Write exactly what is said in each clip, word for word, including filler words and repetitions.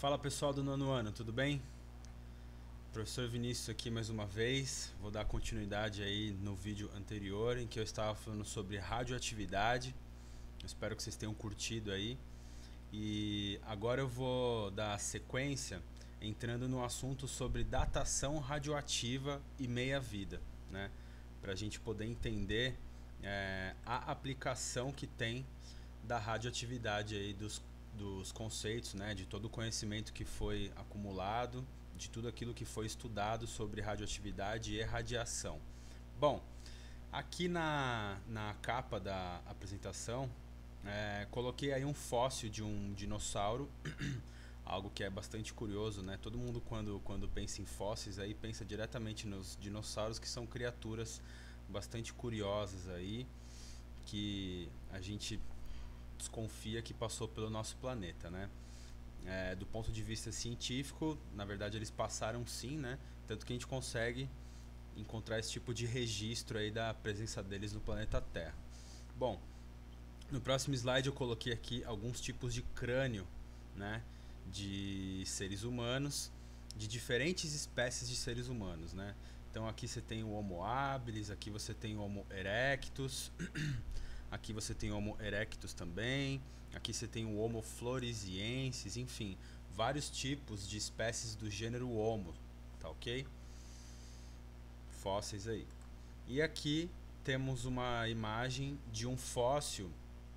Fala pessoal do nono ano, tudo bem? Professor Vinícius aqui mais uma vez. Vou dar continuidade aí no vídeo anterior em que eu estava falando sobre radioatividade. Eu espero que vocês tenham curtido aí. E agora eu vou dar sequência entrando no assunto sobre datação radioativa e meia-vida, né? Para a gente poder entender é, a aplicação que tem da radioatividade aí dos, dos conceitos, né, de todo o conhecimento que foi acumulado, de tudo aquilo que foi estudado sobre radioatividade e radiação. Bom, aqui na, na capa da apresentação, é, coloquei aí um fóssil de um dinossauro, algo que é bastante curioso, né? Todo mundo quando, quando pensa em fósseis aí pensa diretamente nos dinossauros, que são criaturas bastante curiosas aí, que a gente desconfia que passou pelo nosso planeta, né? É, do ponto de vista científico, na verdade eles passaram sim, né? Tanto que a gente consegue encontrar esse tipo de registro aí da presença deles no planeta Terra. Bom, no próximo slide eu coloquei aqui alguns tipos de crânio, né? De seres humanos, de diferentes espécies de seres humanos, né? Então aqui você tem o Homo habilis, aqui você tem o Homo erectus, aqui você tem o Homo erectus também, aqui você tem o Homo floresiensis, enfim, vários tipos de espécies do gênero Homo, tá ok? Fósseis aí. E aqui temos uma imagem de um fóssil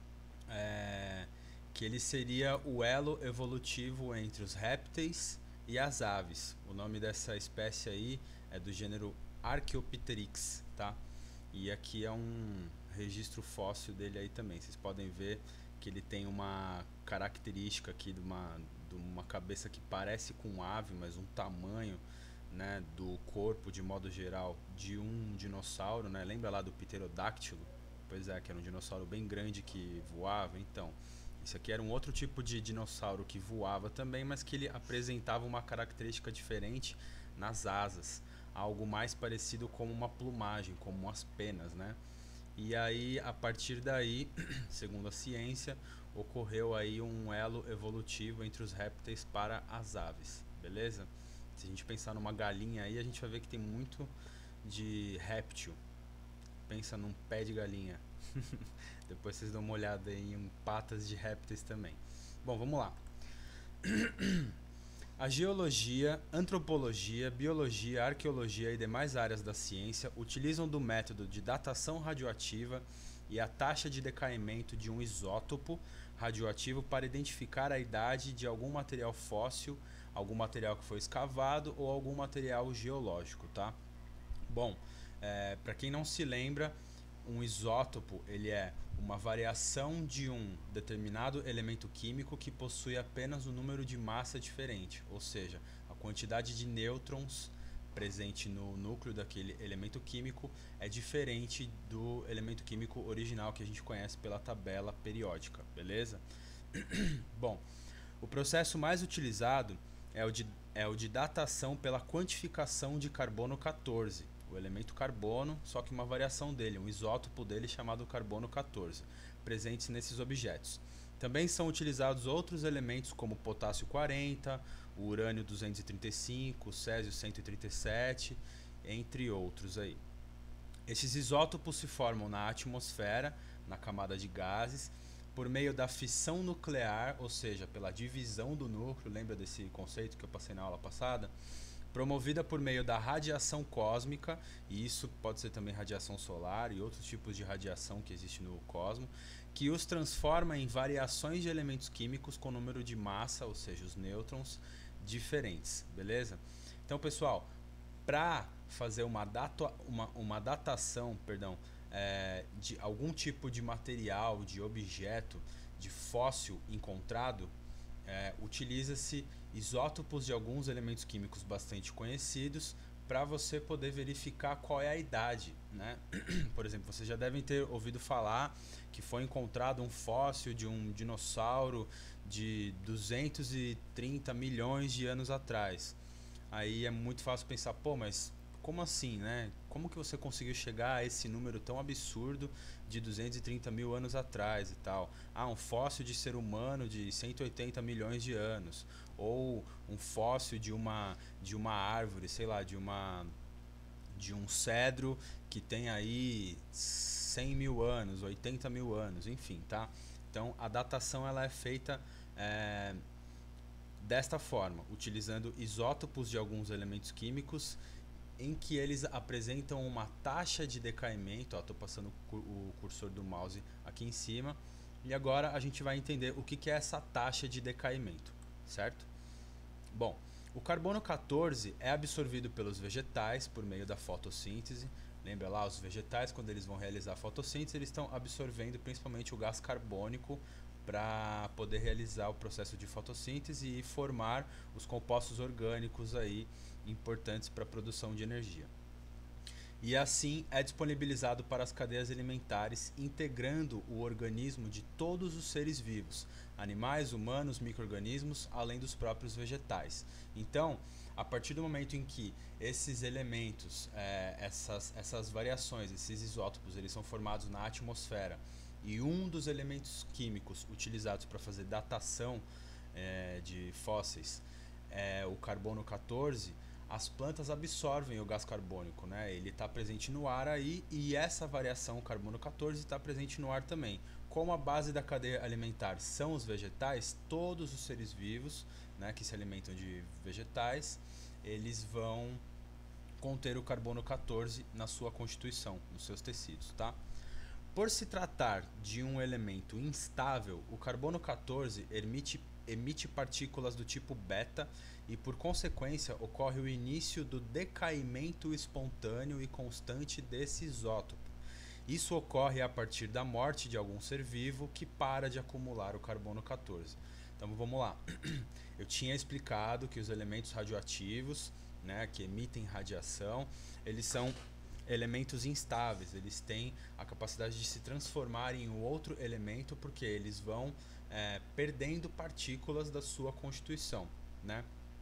é, que ele seria o elo evolutivo entre os répteis e as aves. O nome dessa espécie aí é do gênero Archaeopteryx, tá? E aqui é um registro fóssil dele aí também. Vocês podem ver que ele tem uma característica aqui de uma, de uma cabeça que parece com ave, mas um tamanho, né, do corpo de modo geral de um dinossauro, né? Lembra lá do pterodáctilo? Pois é, que era um dinossauro bem grande que voava. Então, esse aqui era um outro tipo de dinossauro que voava também, mas que ele apresentava uma característica diferente nas asas, algo mais parecido com uma plumagem, como umas penas, né? E aí, a partir daí, segundo a ciência, ocorreu aí um elo evolutivo entre os répteis para as aves, beleza? Se a gente pensar numa galinha aí, a gente vai ver que tem muito de réptil. Pensa num pé de galinha. Depois vocês dão uma olhada em patas de répteis também. Bom, vamos lá. A geologia, antropologia, biologia, arqueologia e demais áreas da ciência utilizam do método de datação radioativa e a taxa de decaimento de um isótopo radioativo para identificar a idade de algum material fóssil, algum material que foi escavado ou algum material geológico, tá? Bom, é, para quem não se lembra, um isótopo ele é uma variação de um determinado elemento químico que possui apenas um número de massa diferente, ou seja, a quantidade de nêutrons presente no núcleo daquele elemento químico é diferente do elemento químico original que a gente conhece pela tabela periódica, beleza? Bom, o processo mais utilizado é o de, é o de datação pela quantificação de carbono quatorze, o elemento carbono, só que uma variação dele, um isótopo dele chamado carbono quatorze, presentes nesses objetos. Também são utilizados outros elementos como potássio quarenta, o urânio duzentos e trinta e cinco, o césio cento e trinta e sete, entre outros aí. Esses isótopos se formam na atmosfera, na camada de gases, por meio da fissão nuclear, ou seja, pela divisão do núcleo, lembra desse conceito que eu passei na aula passada? Promovida por meio da radiação cósmica, e isso pode ser também radiação solar e outros tipos de radiação que existe no cosmos, que os transforma em variações de elementos químicos com número de massa, ou seja, os nêutrons, diferentes, beleza? Então, pessoal, para fazer uma, data, uma, uma datação, perdão, é, de algum tipo de material, de objeto, de fóssil encontrado, é, utiliza-se isótopos de alguns elementos químicos bastante conhecidos para você poder verificar qual é a idade, né? Por exemplo, vocês já devem ter ouvido falar que foi encontrado um fóssil de um dinossauro de duzentos e trinta milhões de anos atrás. Aí é muito fácil pensar, pô, mas como assim, né? Como que você conseguiu chegar a esse número tão absurdo de duzentos e trinta mil anos atrás e tal? Ah, um fóssil de ser humano de cento e oitenta milhões de anos. Ou um fóssil de uma, de uma árvore, sei lá, de uma de um cedro que tem aí cem mil anos, oitenta mil anos, enfim, tá? Então a datação ela é feita é, desta forma, utilizando isótopos de alguns elementos químicos em que eles apresentam uma taxa de decaimento. Estou passando o cursor do mouse aqui em cima. E agora a gente vai entender o que, que é essa taxa de decaimento, certo? Bom, o carbono quatorze é absorvido pelos vegetais por meio da fotossíntese. Lembra lá, os vegetais, quando eles vão realizar a fotossíntese, eles estão absorvendo principalmente o gás carbônico para poder realizar o processo de fotossíntese e formar os compostos orgânicos aí importantes para a produção de energia. E assim é disponibilizado para as cadeias alimentares, integrando o organismo de todos os seres vivos, animais, humanos, micro-organismos, além dos próprios vegetais. Então, a partir do momento em que esses elementos, é, essas, essas variações, esses isótopos, eles são formados na atmosfera, e um dos elementos químicos utilizados para fazer datação é, de fósseis é o carbono quatorze, as plantas absorvem o gás carbônico, né? Ele está presente no ar aí, e essa variação carbono quatorze está presente no ar também. Como a base da cadeia alimentar são os vegetais, todos os seres vivos, né, que se alimentam de vegetais, eles vão conter o carbono quatorze na sua constituição, nos seus tecidos, tá? Por se tratar de um elemento instável, o carbono quatorze emite, emite partículas do tipo beta e, por consequência, ocorre o início do decaimento espontâneo e constante desse isótopo. Isso ocorre a partir da morte de algum ser vivo que para de acumular o carbono quatorze. Então vamos lá. Eu tinha explicado que os elementos radioativos, né, que emitem radiação, eles são elementos instáveis, eles têm a capacidade de se transformar em um outro elemento porque eles vão é, perdendo partículas da sua constituição, né?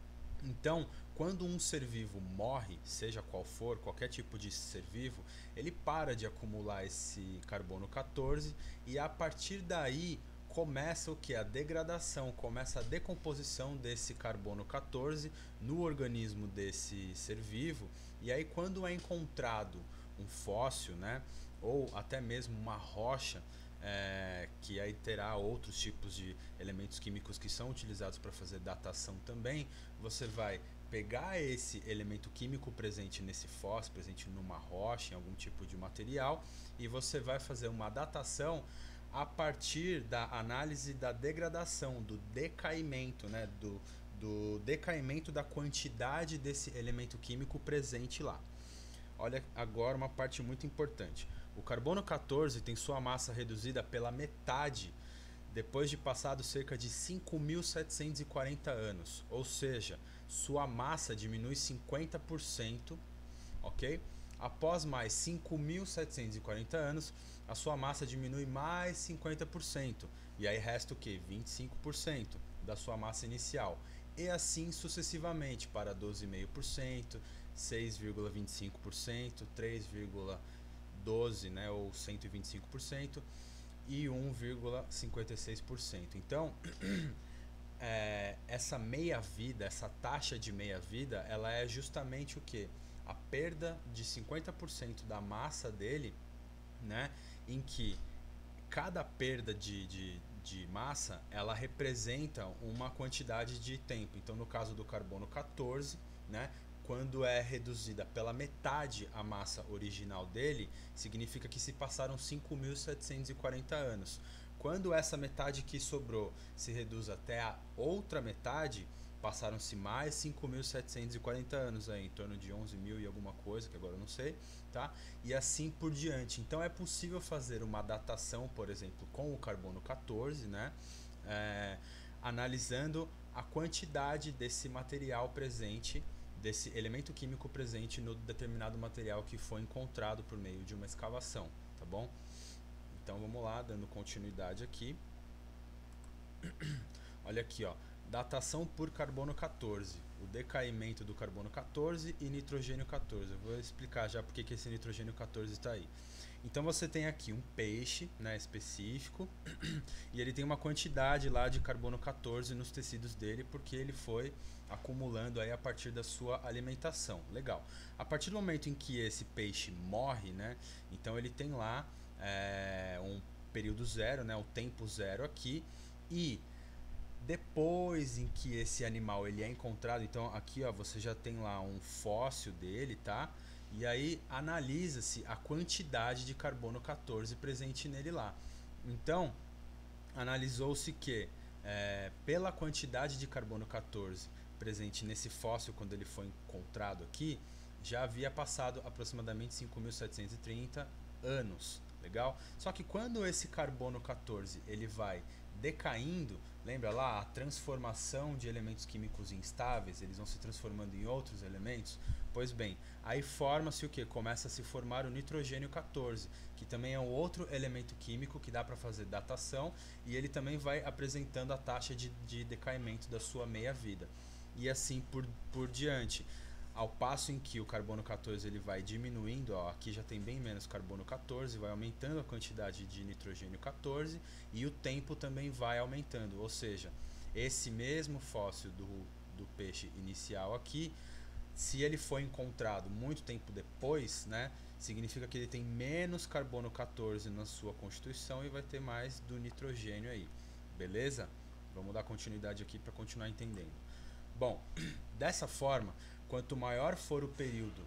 Então, quando um ser vivo morre, seja qual for, qualquer tipo de ser vivo, ele para de acumular esse carbono quatorze e a partir daí começa o que? A degradação, começa a decomposição desse carbono quatorze no organismo desse ser vivo. E aí quando é encontrado um fóssil, né, ou até mesmo uma rocha, é, que aí terá outros tipos de elementos químicos que são utilizados para fazer datação também, você vai pegar esse elemento químico presente nesse fóssil, presente numa rocha, em algum tipo de material, e você vai fazer uma datação a partir da análise da degradação, do decaimento, né, do, do decaimento da quantidade desse elemento químico presente lá. Olha agora uma parte muito importante. O carbono quatorze tem sua massa reduzida pela metade depois de passado cerca de cinco mil setecentos e quarenta anos, ou seja, sua massa diminui cinquenta por cento, ok? Após mais cinco mil setecentos e quarenta anos, a sua massa diminui mais cinquenta por cento, e aí resta o que? vinte e cinco por cento da sua massa inicial, e assim sucessivamente para doze vírgula cinco por cento, seis vírgula vinte e cinco por cento, três vírgula doze por cento, né, ou cento e vinte e cinco por cento e um vírgula cinquenta e seis por cento. Então, é, essa meia-vida, essa taxa de meia-vida, ela é justamente o que? A perda de cinquenta por cento da massa dele, né, em que cada perda de, de, de massa, ela representa uma quantidade de tempo. Então, no caso do carbono quatorze, né, quando é reduzida pela metade a massa original dele, significa que se passaram cinco mil setecentos e quarenta anos. Quando essa metade que sobrou se reduz até a outra metade, passaram-se mais cinco mil setecentos e quarenta anos, aí, em torno de onze mil e alguma coisa, que agora eu não sei, tá? E assim por diante. Então é possível fazer uma datação, por exemplo, com o carbono quatorze, né? É, analisando a quantidade desse material presente, desse elemento químico presente no determinado material que foi encontrado por meio de uma escavação, tá bom? Então vamos lá, dando continuidade aqui. Olha aqui, ó, datação por carbono quatorze. o decaimento do carbono quatorze e nitrogênio quatorze. Eu vou explicar já porque que esse nitrogênio quatorze está aí. Então você tem aqui um peixe, né, específico e ele tem uma quantidade lá de carbono quatorze nos tecidos dele porque ele foi acumulando aí a partir da sua alimentação. Legal. A partir do momento em que esse peixe morre, né, então ele tem lá é, um período zero, né, o tempo zero aqui, e depois em que esse animal ele é encontrado, então aqui ó, você já tem lá um fóssil dele, tá? E aí analisa-se a quantidade de carbono quatorze presente nele lá. Então, analisou-se que é, pela quantidade de carbono quatorze presente nesse fóssil quando ele foi encontrado aqui, já havia passado aproximadamente cinco mil setecentos e trinta anos. Legal? Só que quando esse carbono quatorze ele vai decaindo, lembra lá a transformação de elementos químicos instáveis, eles vão se transformando em outros elementos? Pois bem, aí forma-se o que? Começa a se formar o nitrogênio quatorze, que também é um outro elemento químico que dá para fazer datação, e ele também vai apresentando a taxa de, de decaimento da sua meia-vida. E assim por, por diante. Ao passo em que o carbono quatorze ele vai diminuindo, ó, aqui já tem bem menos carbono quatorze, vai aumentando a quantidade de nitrogênio quatorze e o tempo também vai aumentando. Ou seja, esse mesmo fóssil do, do peixe inicial aqui, se ele foi encontrado muito tempo depois, né, significa que ele tem menos carbono quatorze na sua constituição e vai ter mais do nitrogênio aí. Beleza? Vamos dar continuidade aqui para continuar entendendo. Bom, dessa forma, quanto maior for o período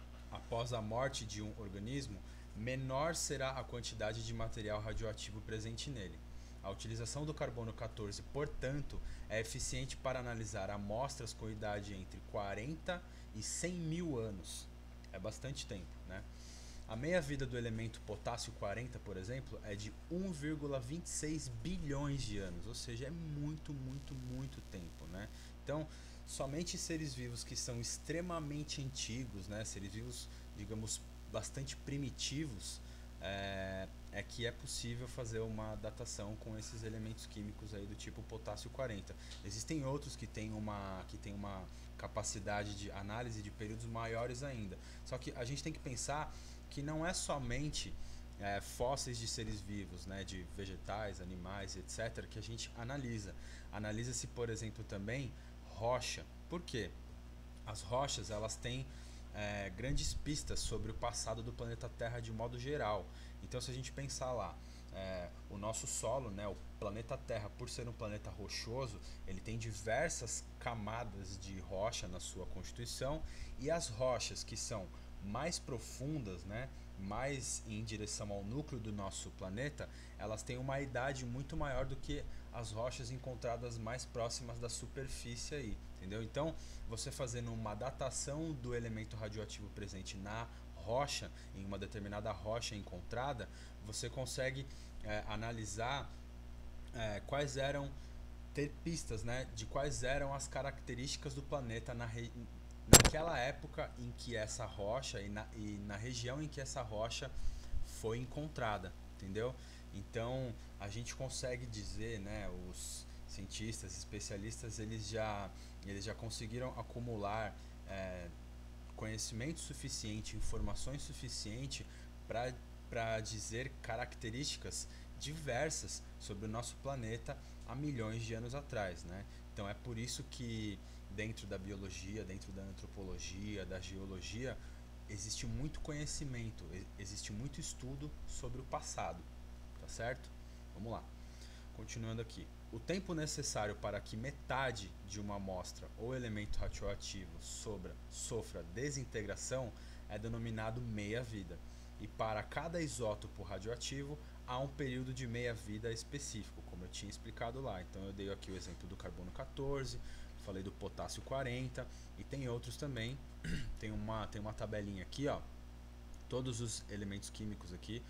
após a morte de um organismo, menor será a quantidade de material radioativo presente nele. A utilização do carbono quatorze, portanto, é eficiente para analisar amostras com idade entre quarenta e cem mil anos. É bastante tempo, né? A meia-vida do elemento potássio quarenta, por exemplo, é de um vírgula vinte e seis bilhões de anos, ou seja, é muito, muito, muito tempo, né? Então, somente seres vivos que são extremamente antigos, né, seres vivos, digamos, bastante primitivos, é, é que é possível fazer uma datação com esses elementos químicos aí do tipo potássio quarenta. Existem outros que têm uma, que têm uma capacidade de análise de períodos maiores ainda. Só que a gente tem que pensar que não é somente é, fósseis de seres vivos, né, de vegetais, animais, etcétera, que a gente analisa. Analisa-se, por exemplo, também rocha. Por quê? As rochas elas têm é, grandes pistas sobre o passado do planeta Terra de modo geral. Então, se a gente pensar lá, é, o nosso solo, né, o planeta Terra, por ser um planeta rochoso, ele tem diversas camadas de rocha na sua constituição, e as rochas que são mais profundas, né, mais em direção ao núcleo do nosso planeta, elas têm uma idade muito maior do que as rochas encontradas mais próximas da superfície aí, entendeu? Então, você fazendo uma datação do elemento radioativo presente na rocha, em uma determinada rocha encontrada, você consegue é, analisar é, quais eram, ter pistas, né, de quais eram as características do planeta na re... naquela época em que essa rocha e na, e na região em que essa rocha foi encontrada, entendeu? Então a gente consegue dizer, né, os cientistas, especialistas, eles já, eles já conseguiram acumular é, conhecimento suficiente, informações suficiente para para dizer características diversas sobre o nosso planeta há milhões de anos atrás, né? Então é por isso que dentro da biologia, dentro da antropologia, da geologia, existe muito conhecimento, existe muito estudo sobre o passado, tá certo? Vamos lá. Continuando aqui. O tempo necessário para que metade de uma amostra ou elemento radioativo sobra, sofra desintegração é denominado meia-vida. E para cada isótopo radioativo há um período de meia-vida específico, como eu tinha explicado lá. Então eu dei aqui o exemplo do carbono quatorze, falei do potássio quarenta e tem outros também. Tem uma, tem uma tabelinha aqui, ó, todos os elementos químicos aqui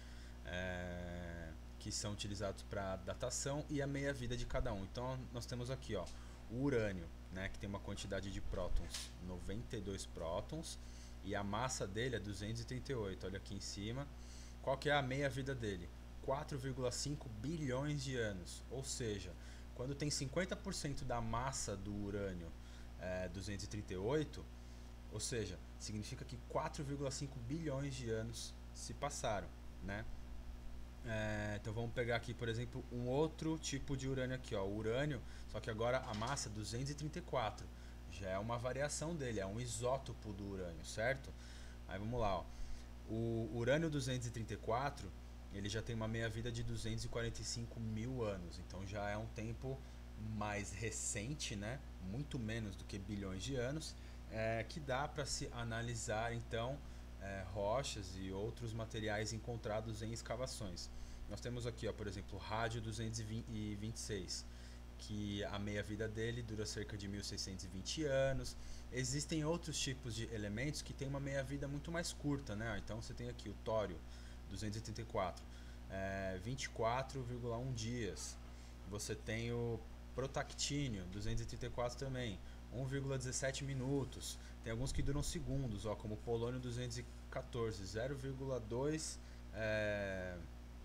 é, que são utilizados para datação e a meia-vida de cada um. Então nós temos aqui, ó, o urânio, né, que tem uma quantidade de prótons, noventa e dois prótons, e a massa dele é duzentos e trinta e oito, olha aqui em cima. Qual que é a meia-vida dele? quatro vírgula cinco bilhões de anos, ou seja, quando tem cinquenta por cento da massa do urânio é, duzentos e trinta e oito, ou seja, significa que quatro vírgula cinco bilhões de anos se passaram, né? É, então vamos pegar aqui, por exemplo, um outro tipo de urânio aqui, ó, o urânio, só que agora a massa é duzentos e trinta e quatro, já é uma variação dele, é um isótopo do urânio, certo? Aí vamos lá, ó. O urânio duzentos e trinta e quatro, ele já tem uma meia-vida de duzentos e quarenta e cinco mil anos, então já é um tempo mais recente, né? Muito menos do que bilhões de anos, é, que dá para se analisar então é, rochas e outros materiais encontrados em escavações. Nós temos aqui, ó, por exemplo, o rádio duzentos e vinte e seis, que a meia-vida dele dura cerca de mil seiscentos e vinte anos. Existem outros tipos de elementos que têm uma meia-vida muito mais curta, né? Então você tem aqui o tório duzentos e trinta e quatro, é, vinte e quatro vírgula um dias. Você tem o protactínio duzentos e trinta e quatro também, um vírgula dezessete minutos. Tem alguns que duram segundos, ó, como o polônio duzentos e quatorze, zero vírgula dois é,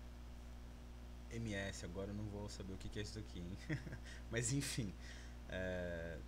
ms. Agora eu não vou saber o que é isso aqui, hein? Mas enfim, é,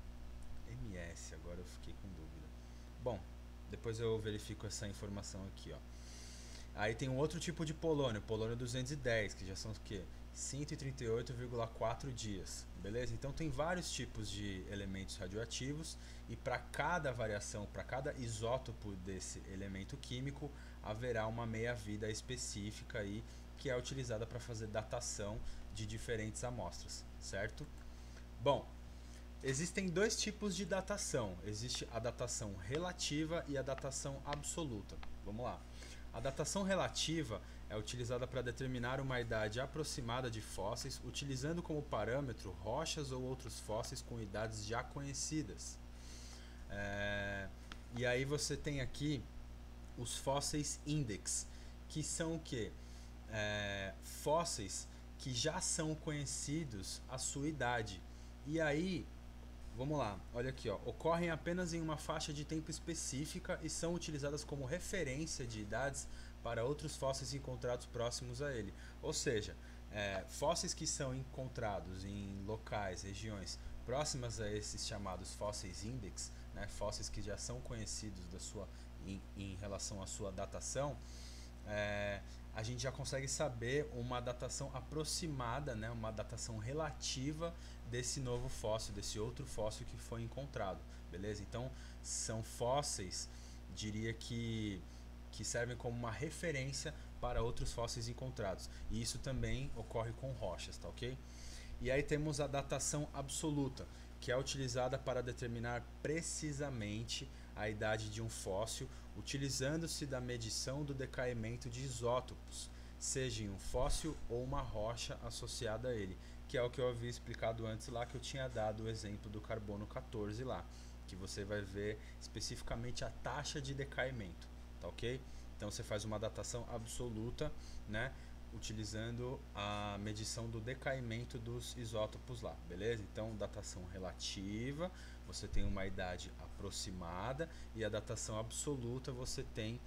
ms, agora eu fiquei com dúvida. Bom, depois eu verifico essa informação aqui, ó. Aí tem um outro tipo de polônio, polônio duzentos e dez, que já são o quê? cento e trinta e oito vírgula quatro dias, beleza? Então tem vários tipos de elementos radioativos e para cada variação, para cada isótopo desse elemento químico, haverá uma meia-vida específica aí que é utilizada para fazer datação de diferentes amostras, certo? Bom, existem dois tipos de datação. Existe a datação relativa e a datação absoluta. Vamos lá. A datação relativa é utilizada para determinar uma idade aproximada de fósseis, utilizando como parâmetro rochas ou outros fósseis com idades já conhecidas. É... E aí você tem aqui os fósseis index, que são o quê? É... Fósseis que já são conhecidos a sua idade. E aí, vamos lá, olha aqui, ó, ocorrem apenas em uma faixa de tempo específica e são utilizadas como referência de idades para outros fósseis encontrados próximos a ele. Ou seja, é, fósseis que são encontrados em locais, regiões próximas a esses chamados fósseis index, né, fósseis que já são conhecidos da sua, em, em relação à sua datação, é, a gente já consegue saber uma datação aproximada, né, uma datação relativa desse novo fóssil, desse outro fóssil que foi encontrado, beleza? Então são fósseis, diria que, que servem como uma referência para outros fósseis encontrados, e isso também ocorre com rochas, tá ok? E aí temos a datação absoluta, que é utilizada para determinar precisamente a idade de um fóssil, utilizando-se da medição do decaimento de isótopos, seja em um fóssil ou uma rocha associada a ele, que é o que eu havia explicado antes lá, que eu tinha dado o exemplo do carbono quatorze lá, que você vai ver especificamente a taxa de decaimento, tá ok? Então você faz uma datação absoluta, né, utilizando a medição do decaimento dos isótopos lá, beleza? Então, datação relativa, você tem uma idade aproximada, e a datação absoluta você tem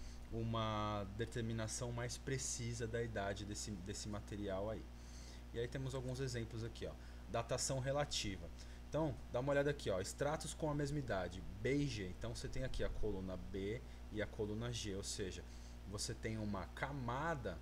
uma determinação mais precisa da idade desse, desse material aí. E aí temos alguns exemplos aqui, ó. Datação relativa. Então, dá uma olhada aqui, ó, estratos com a mesma idade, B e G. Então você tem aqui a coluna B e a coluna G, ou seja, você tem uma camada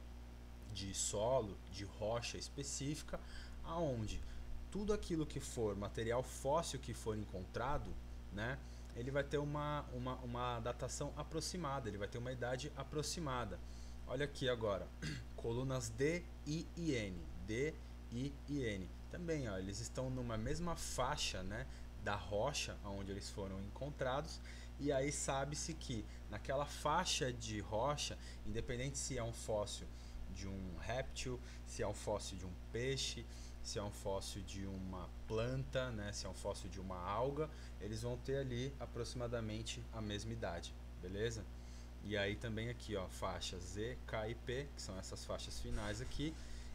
de solo, de rocha específica, aonde tudo aquilo que for material fóssil que for encontrado, né, ele vai ter uma, uma, uma datação aproximada, ele vai ter uma idade aproximada. Olha aqui agora, colunas D, I e N, D, I e N. Também, ó, eles estão numa mesma faixa, né, da rocha onde eles foram encontrados, e aí sabe-se que naquela faixa de rocha, independente se é um fóssil de um réptil, se é um fóssil de um peixe, se é um fóssil de uma planta, né, se é um fóssil de uma alga, eles vão ter ali aproximadamente a mesma idade, beleza? E aí também aqui, ó, faixas Z, K e P, que são essas faixas finais aqui,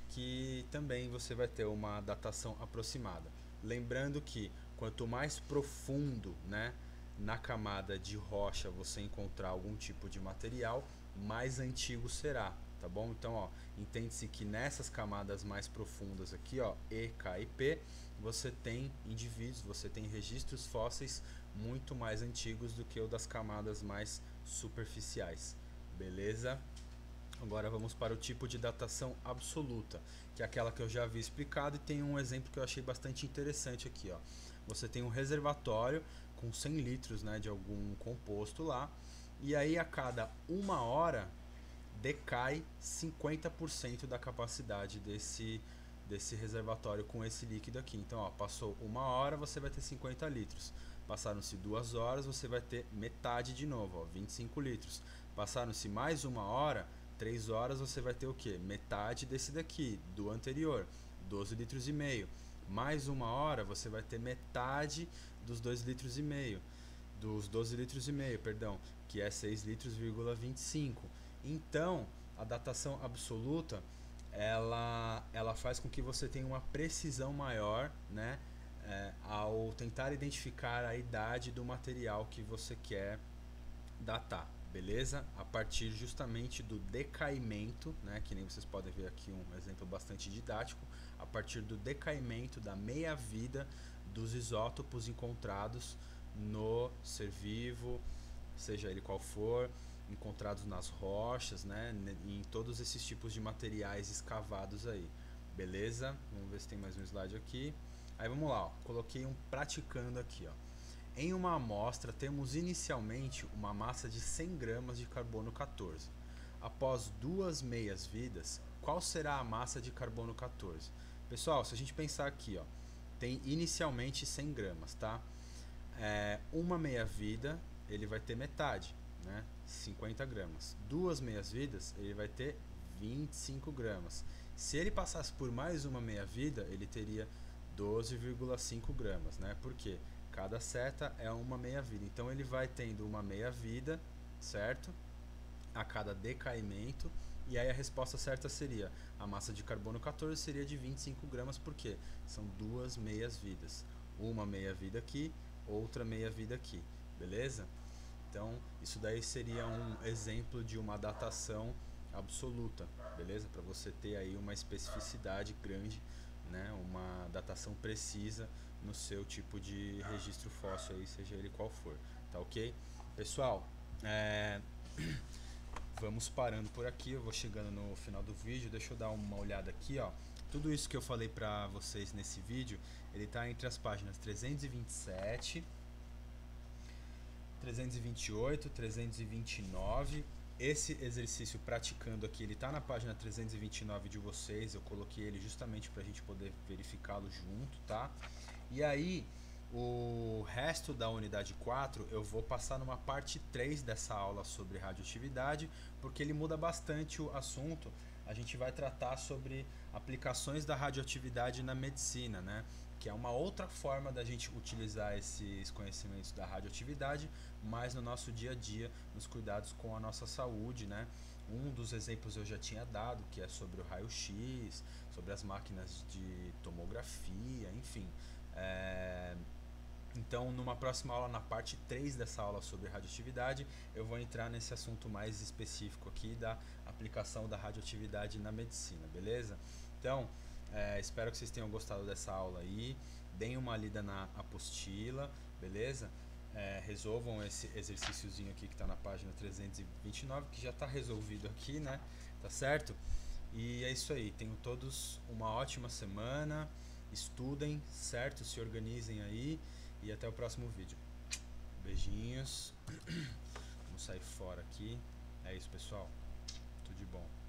que também você vai ter uma datação aproximada. Lembrando que quanto mais profundo, né, na camada de rocha você encontrar algum tipo de material, mais antigo será, tá bom? Então, ó, entende-se que nessas camadas mais profundas aqui, ó, E, K e P, você tem indivíduos, você tem registros fósseis muito mais antigos do que o das camadas mais superficiais, beleza? Agora vamos para o tipo de datação absoluta, que é aquela que eu já havia explicado, e tem um exemplo que eu achei bastante interessante aqui, ó. Você tem um reservatório com cem litros, né, de algum composto lá, e aí a cada uma hora decai cinquenta por cento da capacidade desse, desse reservatório com esse líquido aqui. Então, ó, passou uma hora, você vai ter cinquenta litros. Passaram-se duas horas, você vai ter metade de novo, ó, vinte e cinco litros. Passaram-se mais uma hora, três horas, você vai ter o que? Metade desse daqui, do anterior, doze litros e meio. Mais uma hora, você vai ter metade dos dois litros e meio, dos doze litros e meio, perdão, que é seis litros, vinte e cinco. Então, a datação absoluta, ela, ela faz com que você tenha uma precisão maior, né, é, ao tentar identificar a idade do material que você quer datar, beleza? A partir justamente do decaimento, né, que nem vocês podem ver aqui um exemplo bastante didático, a partir do decaimento da meia-vida dos isótopos encontrados no ser vivo, seja ele qual for, encontrados nas rochas, né, em todos esses tipos de materiais escavados aí, beleza? Vamos ver se tem mais um slide aqui. Aí vamos lá, ó. Coloquei um praticando aqui, ó. Em uma amostra temos inicialmente uma massa de cem gramas de carbono quatorze. Após duas meias vidas, qual será a massa de carbono quatorze? Pessoal, se a gente pensar aqui, ó, tem inicialmente cem gramas, tá? É, uma meia vida, ele vai ter metade, né? cinquenta gramas. Duas meias vidas, ele vai ter vinte e cinco gramas. Se ele passasse por mais uma meia vida, ele teria doze vírgula cinco gramas, né? Por quê? Cada seta é uma meia vida. Então ele vai tendo uma meia vida, certo? A cada decaimento. E aí a resposta certa seria: a massa de carbono quatorze seria de vinte e cinco gramas, porque são duas meias vidas. Uma meia vida aqui, outra meia vida aqui, beleza? Então, isso daí seria um exemplo de uma datação absoluta, beleza? Para você ter aí uma especificidade grande, né? Uma datação precisa no seu tipo de registro fóssil aí, seja ele qual for, tá ok? Pessoal, é... vamos parando por aqui, eu vou chegando no final do vídeo, deixa eu dar uma olhada aqui, ó. Tudo isso que eu falei pra vocês nesse vídeo, ele tá entre as páginas trezentos e vinte e sete, trezentos e vinte e oito, trezentos e vinte e nove. Esse exercício praticando aqui, ele está na página trezentos e vinte e nove de vocês. Eu coloquei ele justamente para a gente poder verificá-lo junto, tá? E aí, o resto da unidade quatro eu vou passar numa parte três dessa aula sobre radioatividade, porque ele muda bastante o assunto. A gente vai tratar sobre aplicações da radioatividade na medicina, né? Que é uma outra forma da gente utilizar esses conhecimentos da radioatividade, mas no nosso dia a dia, nos cuidados com a nossa saúde, né? Um dos exemplos eu já tinha dado, que é sobre o raio-x, sobre as máquinas de tomografia, enfim. É... Então, numa próxima aula, na parte três dessa aula sobre radioatividade, eu vou entrar nesse assunto mais específico aqui da aplicação da radioatividade na medicina, beleza? Então, é, espero que vocês tenham gostado dessa aula aí. Deem uma lida na apostila, beleza? É, resolvam esse exercíciozinho aqui que está na página trezentos e vinte e nove, que já está resolvido aqui, né? Tá certo? E é isso aí. Tenham todos uma ótima semana. Estudem, certo? Se organizem aí. E até o próximo vídeo. Beijinhos. Vamos sair fora aqui. É isso, pessoal. Tudo de bom.